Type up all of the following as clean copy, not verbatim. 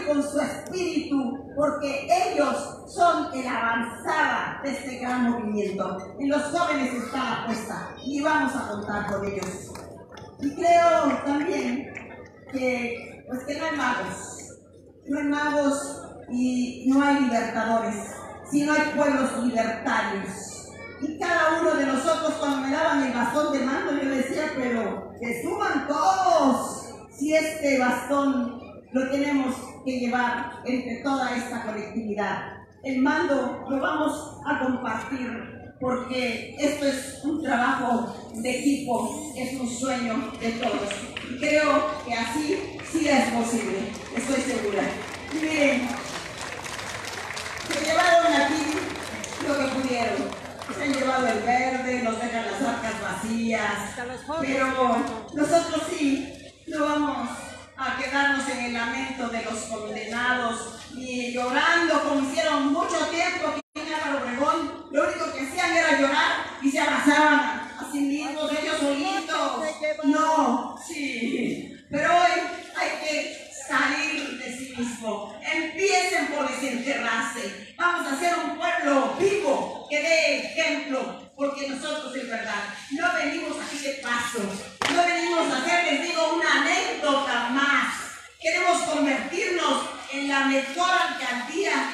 con su espíritu, porque ellos son el avanzada de este gran movimiento. En los jóvenes está la apuesta y vamos a contar con ellos. Y creo también que, pues, que no hay magos y no hay libertadores, sino hay pueblos libertarios. Y cada uno de nosotros, cuando me daban el bastón de mando, yo decía, pero que suban todos, si este bastón lo tenemos que llevar entre toda esta colectividad. El mando lo vamos a compartir, porque esto es un trabajo de equipo, es un sueño de todos. Y creo que así sí es posible, estoy segura. Y miren, se llevaron aquí lo que pudieron. Se han llevado el verde, nos dejan las arcas vacías, pero nosotros sí no vamos a quedarnos en el lamento de los condenados ni llorando como hicieron mucho tiempo aquí en Álvaro Obregón. Lo único que hacían era llorar y se abrazaban a sí mismos, ellos solitos. No, sí, pero hoy hay que salir de sí mismo. Empiecen por desenterrarse. Vamos a ser un pueblo vivo que dé ejemplo, porque nosotros, en verdad, no venimos aquí de paso, no venimos a hacer, les digo, una anécdota más. Queremos convertirnos en la mejor alcaldía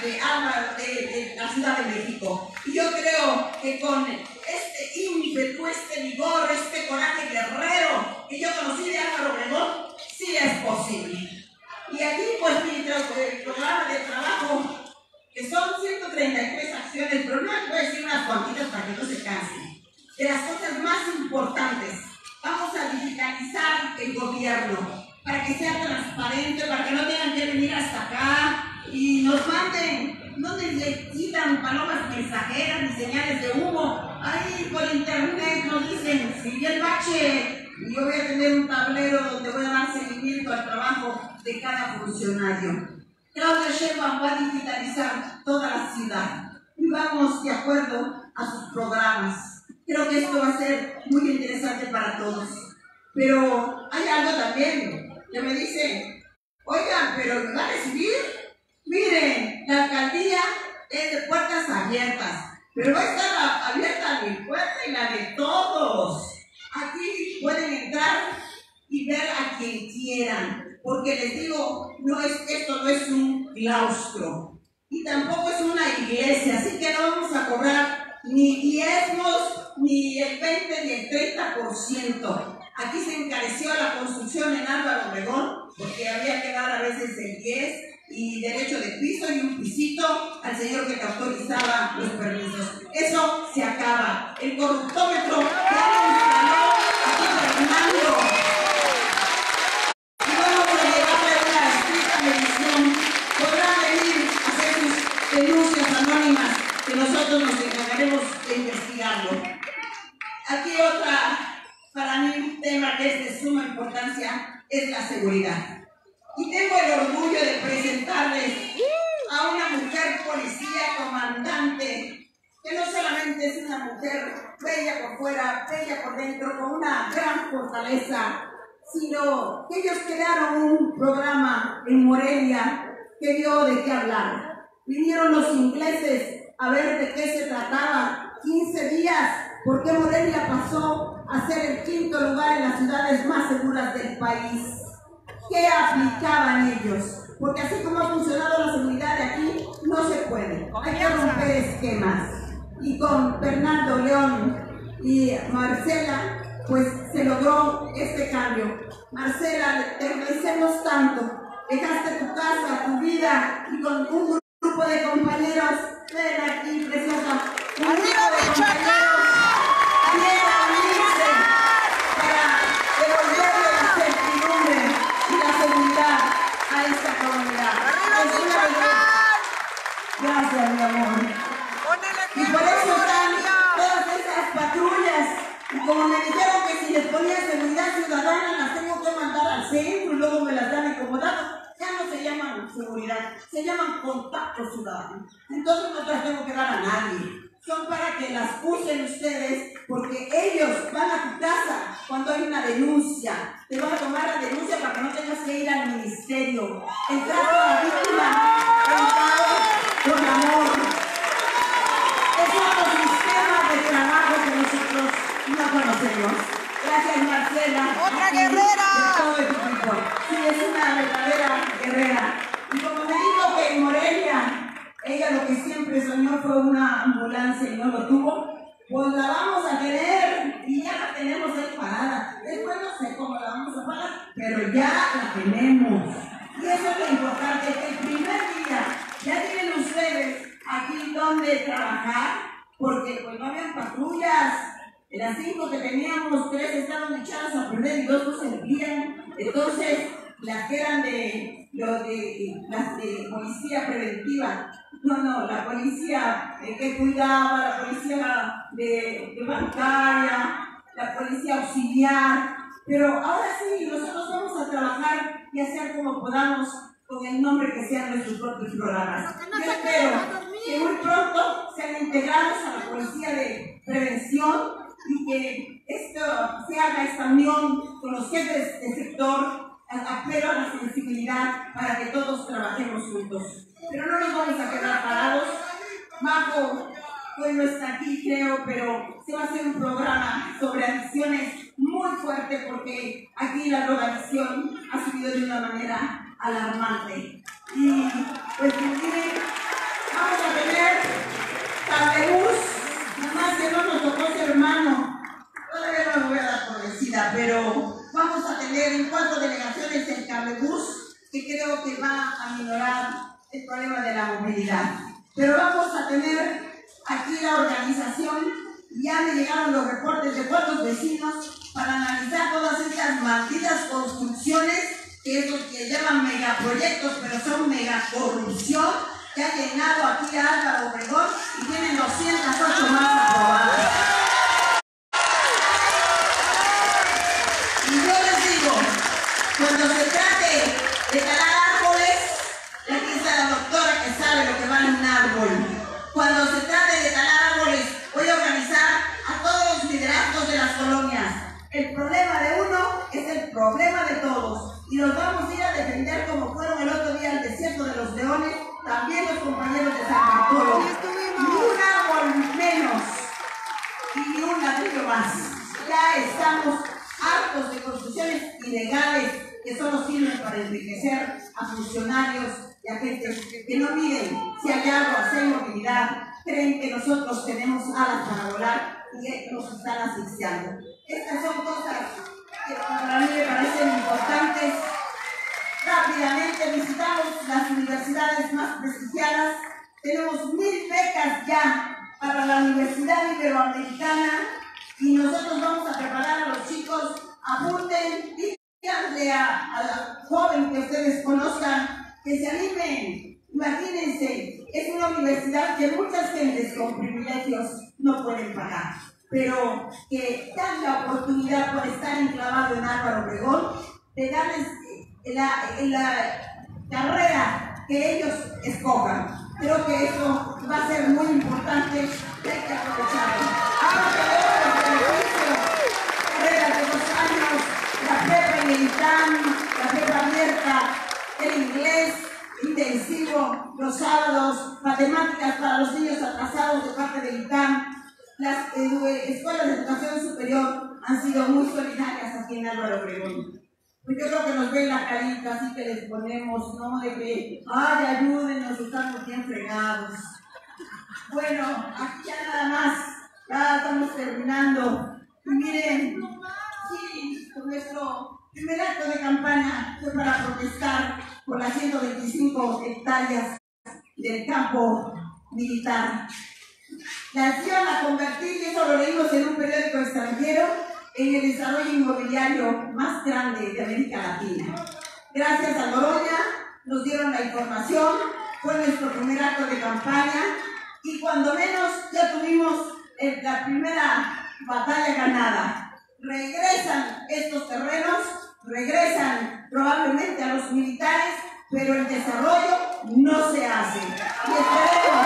de la Ciudad de México. Y yo creo que con este ímpetu, este vigor, este coraje guerrero que yo conocí de Álvaro Obregón, sí es posible. Y aquí, pues, mi programa de trabajo, que son 133 acciones, pero no les voy a decir unas cuantitas para que no se cansen. De las cosas más importantes, vamos a digitalizar el gobierno para que sea transparente, para que no tengan que venir hasta acá y nos manden, no necesitan palomas mensajeras ni señales de humo. Ahí por internet nos dicen, Miguel Bache, y yo voy a tener un tablero donde voy a dar seguimiento al trabajo de cada funcionario. Claudia Sheinbaum va a digitalizar toda la ciudad y vamos de acuerdo a sus programas. Creo que esto va a ser muy interesante para todos. Pero hay algo también que me dicen, oigan, pero ¿me va a recibir? Miren, la alcaldía es de puertas abiertas, pero va a estar abierta mi puerta y la de todos. Aquí pueden entrar y ver a quien quieran. Porque les digo, esto no es un claustro y tampoco es una iglesia, así que no vamos a cobrar ni diezmos, ni el 20 ni el 30%. Aquí se encareció la construcción en Álvaro Obregón, porque había que dar a veces el 10 y derecho de piso y un pisito al señor que autorizaba los permisos. Eso se acaba. El corruptómetro que han instalado aquí Fernando. Denuncias anónimas que nosotros nos encargaremos de investigarlo. Aquí para mí un tema que es de suma importancia es la seguridad. Y tengo el orgullo de presentarles a una mujer policía comandante, que no solamente es una mujer bella por fuera, bella por dentro, con una gran fortaleza, sino que ellos crearon un programa en Morelia que dio de qué hablar. Vinieron los ingleses a ver de qué se trataba. 15 días, porque Morelia pasó a ser el 5º lugar en las ciudades más seguras del país. ¿Qué aplicaban ellos? Porque así como ha funcionado la seguridad de aquí, no se puede. Hay que romper esquemas. Y con Fernando León y Marcela, pues se logró este cambio. Marcela, te agradecemos tanto. Dejaste tu casa, tu vida, y con un grupo de compañeros, ven aquí, preciosa, un grupo de compañeros quieren unirse para devolverle la certidumbre y la seguridad a esta comunidad. Gracias, mi amor. Y por eso están todas esas patrullas. Y como me dijeron que si les ponía seguridad ciudadana, las tengo que mandar al centro y luego me las dan acomodadas. Ya no se llaman seguridad, se llaman contacto ciudadano. Entonces no las tengo que dar a nadie. Son para que las usen ustedes, porque ellos van a tu casa cuando hay una denuncia. Te van a tomar la denuncia para que no tengas que ir al ministerio. El trato a la víctima Marcela. ¡Otra guerrera! De todo el equipo. Sí, es una verdadera guerrera. Y como me dijo que en Morelia, ella lo que siempre soñó fue una ambulancia y no lo tuvo, pues la vamos a tener y ya la tenemos ahí parada. Después no sé cómo la vamos a pagar, pero ya la tenemos. Y eso es lo importante, que el primer día ya tienen ustedes aquí donde trabajar, porque pues no habían patrullas. De las 5 que teníamos, 3 estaban echadas a perder y 2 no servían. Entonces, las que eran las de policía preventiva, la policía que cuidaba, la policía de bancaria, la policía auxiliar. Pero ahora sí, nosotros vamos a trabajar y hacer como podamos con el nombre que sean nuestros propios programas. Yo espero que muy pronto sean integrados a la policía de prevención y que esto se haga esta unión con los jefes de sector. Apelo a la sensibilidad para que todos trabajemos juntos. Pero no nos vamos a quedar parados. Majo, hoy no está aquí, creo, pero se va a hacer un programa sobre adicciones muy fuerte porque aquí la drogadicción ha subido de una manera alarmante. Y pues miren, vamos a tener cablebús, nada más que no nos tocó ser hermano. Todavía no me voy a dar por vencida, pero vamos a tener en 4 delegaciones el cablebús, que creo que va a minorar el problema de la movilidad. Pero vamos a tener aquí la organización, ya me llegaron los reportes de cuántos vecinos para analizar todas estas malditas construcciones, que es lo que llaman megaproyectos, pero son megacorrupción, que ha llenado aquí a Álvaro Obregón y tienen 208 más aprobadas. Cuando se trate de talar árboles, aquí está la doctora que sabe lo que vale un árbol. Cuando se trate de talar árboles, voy a organizar a todos los liderazgos de las colonias. El problema de uno es el problema de todos. Y los vamos a ir a defender como fueron el otro día al desierto de los leones, también los compañeros de San Bartolo. Ni un árbol menos y ni un ladrillo más. Ya estamos hartos de construcciones ilegales que solo sirven para enriquecer a funcionarios y a gente que no miden si hay agua, si hay movilidad, creen que nosotros tenemos alas para volar y que nos están asfixiando. Estas son cosas que para mí me parecen importantes. Rápidamente visitamos las universidades más prestigiadas. Tenemos 1000 becas ya para la Universidad Iberoamericana y nosotros vamos a preparar a los chicos. Apunten, díganle a la joven que ustedes conozcan que se animen. Imagínense, es una universidad que muchas gentes con privilegios no pueden pagar, pero que dan la oportunidad por estar enclavado en Álvaro Obregón de darles la carrera que ellos escojan. Creo que eso va a ser muy importante y hay que aprovecharlo. Ahora tenemos los beneficios, carreras de 2 años, la prepa en el ITAM, la prepa abierta, el inglés intensivo los sábados, matemáticas para los niños atrasados de parte del ITAM. Las escuelas de educación superior han sido muy solidarias aquí en Álvaro Obregón. Pues yo creo que nos ven la carita así que les ponemos, ¿no? De que, ay, ayúdenos, estamos bien fregados. Bueno, aquí ya nada más, ya estamos terminando. Y miren, sí, nuestro primer acto de campaña fue para protestar por las 125 hectáreas del campo militar. Las iban a convertir, y eso lo leímos en un periódico extranjero, en el desarrollo inmobiliario más grande de América Latina. Gracias a Noroña nos dieron la información, fue nuestro primer acto de campaña y cuando menos ya tuvimos la primera batalla ganada. Regresan estos terrenos, regresan probablemente a los militares, pero el desarrollo no se hace. Y esperemos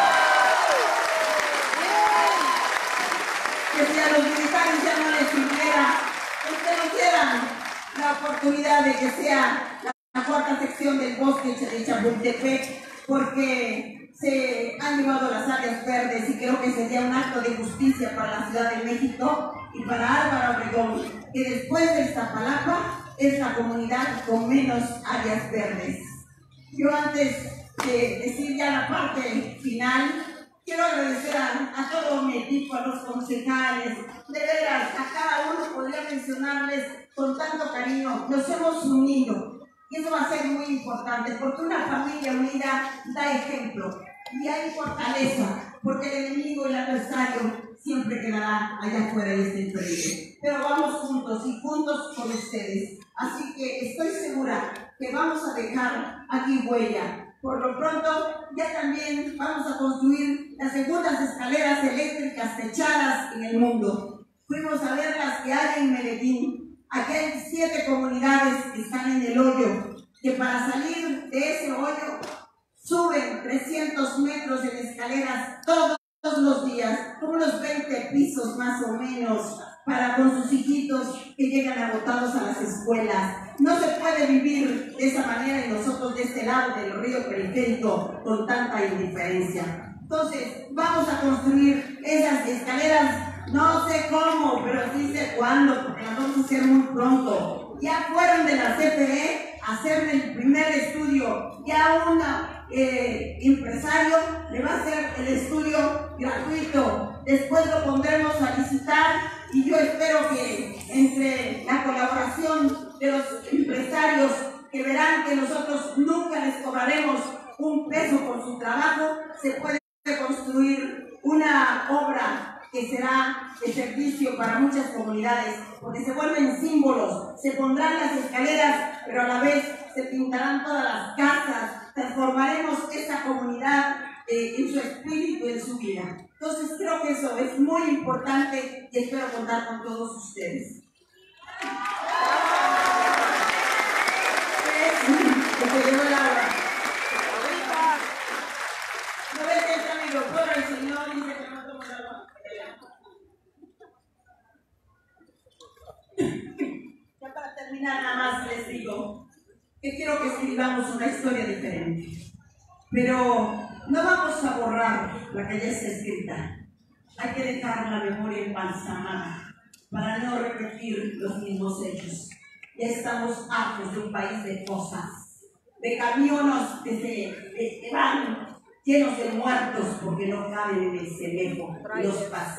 que si a los militares ya no les sirviera, que nos dieran la oportunidad de que sea la 4ª sección del bosque de Chapultepec, porque se han llevado las áreas verdes y creo que sería un acto de justicia para la Ciudad de México y para Álvaro Obregón, que después de Iztapalapa es la comunidad con menos áreas verdes. Yo antes de decir ya la parte final, quiero agradecer a todo mi equipo, a los concejales, de veras, a cada uno podría mencionarles con tanto cariño, nos hemos unido. Y eso va a ser muy importante, porque una familia unida da ejemplo y hay fortaleza, porque el enemigo y el adversario siempre quedará allá afuera y está inferible. Pero vamos juntos y juntos con ustedes. Así que estoy segura que vamos a dejar aquí huella. Por lo pronto, ya también vamos a construir las segundas escaleras eléctricas techadas en el mundo. Fuimos a ver las que hay en Medellín. Aquí hay 7 comunidades que están en el hoyo, que para salir de ese hoyo suben 300 metros en escaleras todos los días, unos 20 pisos más o menos, para con sus hijitos que llegan agotados a las escuelas. No se puede vivir de esa manera y nosotros de este lado del río periférico con tanta indiferencia. Entonces, vamos a construir esas escaleras. No sé cómo, pero sí sé cuándo, porque las vamos a hacer muy pronto. Ya fueron de la CFE a hacer el primer estudio. Ya un empresario le va a hacer el estudio gratuito. Después lo pondremos a licitar y yo espero que entre la colaboración de los empresarios que verán que nosotros nunca les cobraremos un peso por su trabajo, se puede construir una obra que será de servicio para muchas comunidades, porque se vuelven símbolos, se pondrán las escaleras, pero a la vez se pintarán todas las casas, transformaremos esa comunidad en su espíritu, en su vida. Entonces creo que eso es muy importante y espero contar con todos ustedes. Se llegó el agua. No ves que está mi doctora, el señor dice que no tomo el agua. Ya para terminar, nada más les digo que quiero que escribamos una historia diferente. Pero no vamos a borrar la que ya está escrita. Hay que dejar la memoria embalsamada para no repetir los mismos hechos. Ya estamos hartos de un país de cosas, de camiones que van llenos de muertos porque no caben en el celejo. Los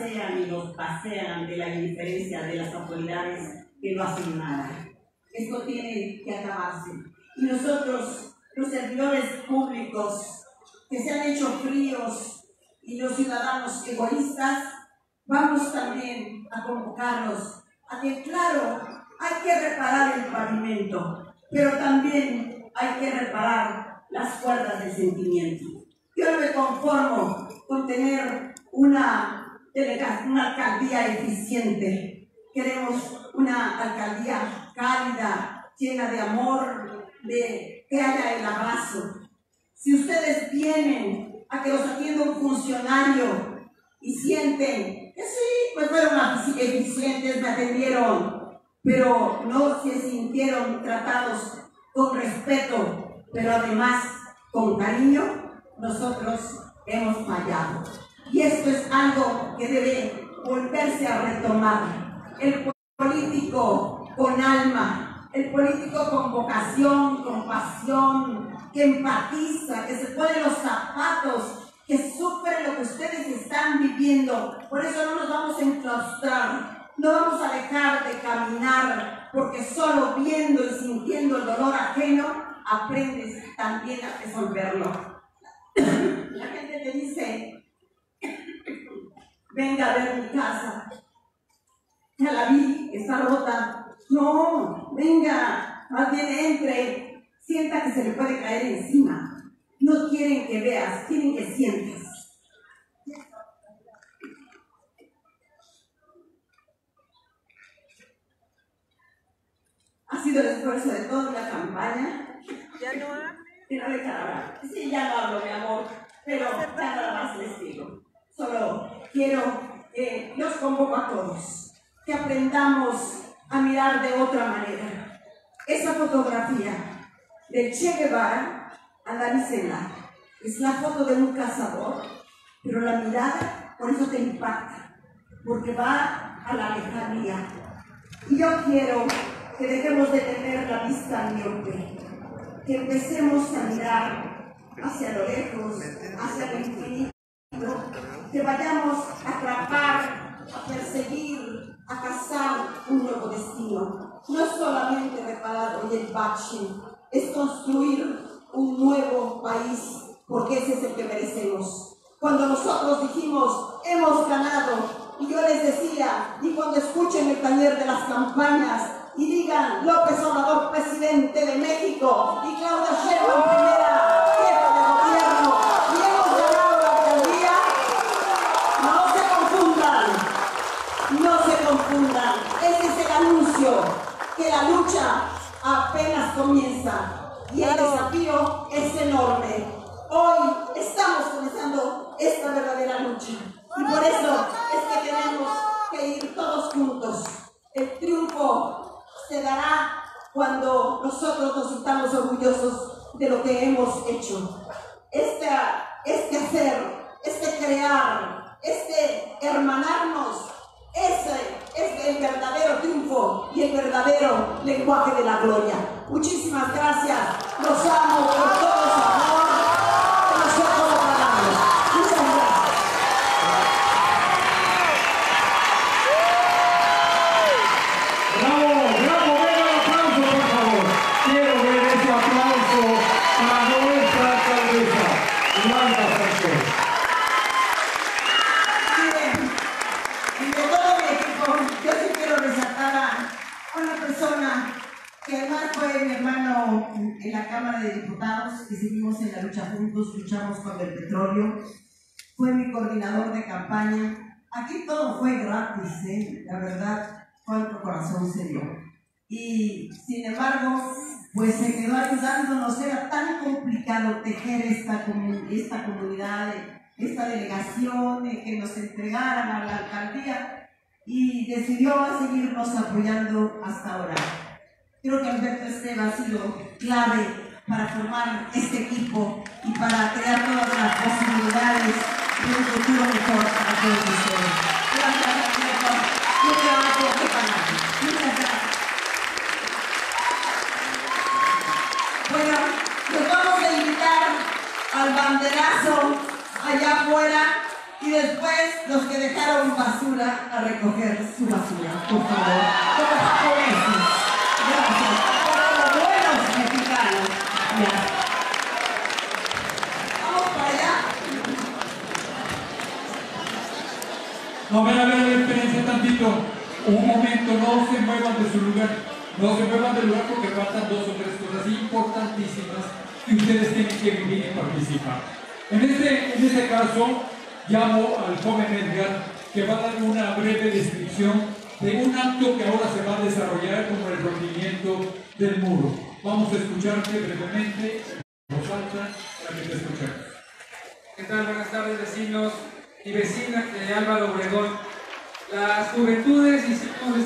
pasean ante la indiferencia de las autoridades que no hacen nada. Esto tiene que acabarse. Y nosotros, los servidores públicos, que se han hecho fríos, y los ciudadanos egoístas, vamos también a convocarlos a que, claro, hay que reparar el pavimento, pero también hay que reparar las cuerdas del sentimiento. Yo no me conformo con tener una alcaldía eficiente. Queremos una alcaldía cálida, llena de amor, de que haya el abrazo. Si ustedes vienen a que los atienda un funcionario y sienten que sí, pues fueron eficientes, me atendieron, pero no se sintieron tratados con respeto, pero además con cariño, nosotros hemos fallado. Y esto es algo que debe volverse a retomar. El político con alma, el político con vocación, con pasión, que empatiza, que se pone los zapatos, que sufre lo que ustedes están viviendo. Por eso no nos vamos a enclaustrar, no vamos a dejar de caminar, porque solo viendo y sintiendo el dolor ajeno, aprendes también a resolverlo. La gente te dice, venga a ver mi casa, ya la vi, está rota. No, venga, más bien entre, sienta que se le puede caer encima. No quieren que veas, quieren que sientas. Ha sido el esfuerzo de toda la campaña. Ya no hablo. Pero sí, ya no hablo, mi amor, pero nada más les digo. Solo quiero que los convoco a todos, que aprendamos a mirar de otra manera. Esa fotografía del Che Guevara a la Vicena es la foto de un cazador, pero la mirada por eso te impacta. porque va a la lejanía. Y yo quiero que dejemos de tener la vista miope, que empecemos a mirar hacia lo lejos, hacia lo infinito, que vayamos a atrapar, a perseguir, a cazar un nuevo destino. No es solamente reparar hoy el bache, es construir un nuevo país, porque ese es el que merecemos. Cuando nosotros dijimos, hemos ganado, y yo les decía, y cuando escuchen el taller de las campañas, y digan, López Obrador, presidente de México, y Claudia Sheinbaum, primera jefa de gobierno, y hemos ganado la alcaldía, no se confundan, ese es el anuncio, que la lucha apenas comienza, y el desafío es enorme. Hoy estamos comenzando esta verdadera lucha, y por eso es que tenemos que ir todos juntos. El triunfo se dará cuando nosotros nos sintamos orgullosos de lo que hemos hecho. Este hacer, este crear, este hermanarnos, ese es el verdadero triunfo y el verdadero lenguaje de la gloria. Muchísimas gracias, los amo con todo su amor, que nosotros lo pagamos. Muchas gracias. Bravo, venga el aplauso, por favor. Quiero ver ese aplauso para nuestra alcaldesa, Yolanda Sánchez. Miren, entre todo mi equipo, yo sí quiero resaltar a una persona que además fue mi hermano en la Cámara de Diputados, que seguimos en la lucha juntos, luchamos contra el petróleo, fue mi coordinador de campaña. Aquí todo fue gratis, la verdad, cuánto corazón se dio. Y sin embargo, pues se quedó ayudándonos, era tan complicado tejer esta comunidad, esta delegación, que nos entregaran a la alcaldía, y decidió seguirnos apoyando hasta ahora. Creo que Alberto Esteva ha sido clave para formar este equipo y para crear todas las posibilidades de un futuro mejor para todos ustedes. Gracias, Alberto. Mucho trabajo que pagar. Muchas gracias. Bueno, nos vamos a invitar al banderazo allá afuera, y después los que dejaron basura a recoger su basura, por favor, como japoneses. Gracias, como buenos mexicanos. Ya. Vamos para allá. No, a ver, espérense tantito. Un momento, no se muevan de su lugar. No se muevan del lugar porque faltan dos o tres cosas importantísimas que ustedes tienen que vivir y participar. En este caso, llamo al joven Edgar, que va a dar una breve descripción de un acto que ahora se va a desarrollar como el rompimiento del muro. Vamos a escucharte brevemente, en voz alta, para que te escuchemos. ¿Qué tal? Buenas tardes, vecinos y vecinas de Álvaro Obregón. Las juventudes hicimos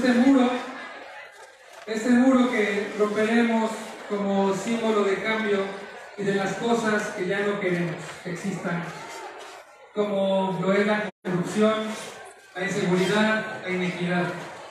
este muro que romperemos como símbolo de cambio y de las cosas que ya no queremos que existan, como lo es la corrupción, la inseguridad, la inequidad.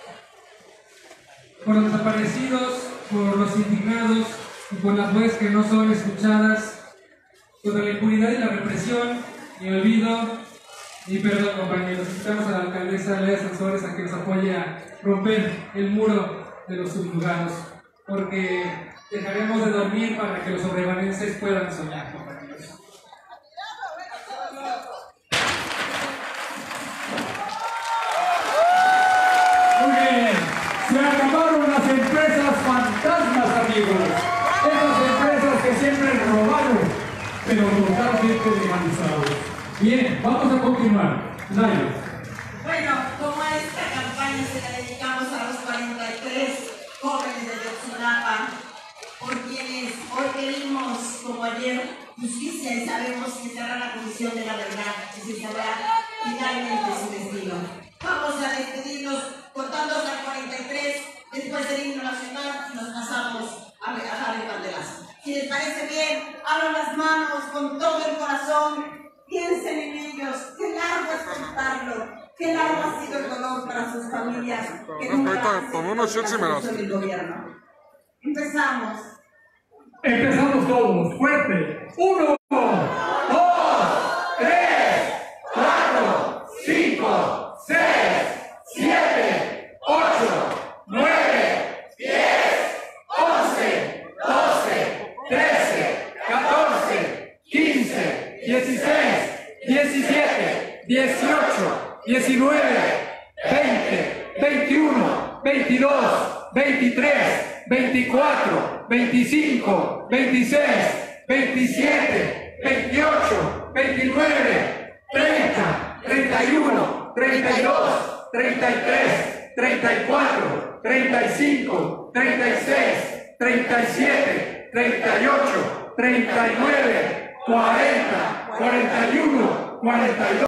Por los desaparecidos, por los indignados y por las voces que no son escuchadas, contra la impunidad y la represión, ni olvido ni perdón, compañeros. Necesitamos a la alcaldesa Lea Sansores a que nos apoye a romper el muro de los subjugados, porque dejaremos de dormir para que los sobrevalenses puedan soñar, compañeros. Muy bien, se acabaron las empresas fantasmas, amigos. Esas empresas que siempre robaron, pero totalmente legalizados. Bien, vamos a continuar. Nayo. Bueno, como a esta campaña se la dedicamos a los 43 jóvenes de Yotzinapa, por quienes hoy pedimos, como ayer, justicia, y sabemos que será la comisión de la verdad y se sabrá finalmente su destino. Vamos a despedirnos contando hasta 43, después del himno nacional, y nos pasamos a dar el banderazo. Si les parece bien, abran las manos con todo el corazón. Piensen en ellos, qué largo es contarlo, Qué largo ha sido el dolor para sus familias que nunca han aceptado el gobierno. Empezamos. Empezamos todos, fuerte. 1, 2, 3, 4, 5, 6, 7, 8, 9, 10, 11, 12, 13, 14, 15, 16, 17, 18, 19, 20, 21, 22, 23, 24, 25, 26, 27, 28, 29, 30, 31, 32, 33, 34, 35, 36, 37, 38, 39, 40, 41, 42.